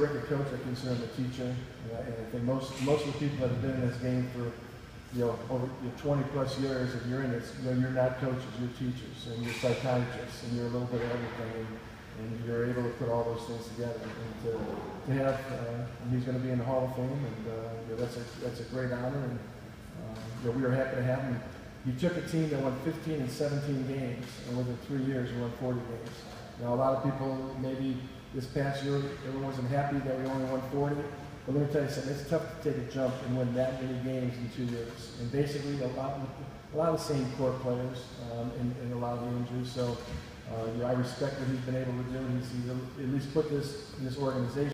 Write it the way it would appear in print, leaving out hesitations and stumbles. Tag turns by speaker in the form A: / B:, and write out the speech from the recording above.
A: Record coach, I consider him a teacher, and I think most of the people that have been in this game for over 20 plus years, if you're in it, you're not coaches, you're teachers, and you're psychiatrists, and you're a little bit of everything, and you're able to put all those things together. And to have, he's going to be in the Hall of Fame, and that's a great honor, and we were happy to have him. He took a team that won 15 and 17 games, and within 3 years, we won 40 games. Now, a lot of people, maybe this past year, everyone wasn't happy that we only won 40. But let me tell you something, it's tough to take a jump and win that many games in 2 years. And basically, a lot of the same core players and a lot of the injuries. So I respect what he's been able to do. He's at least put this organization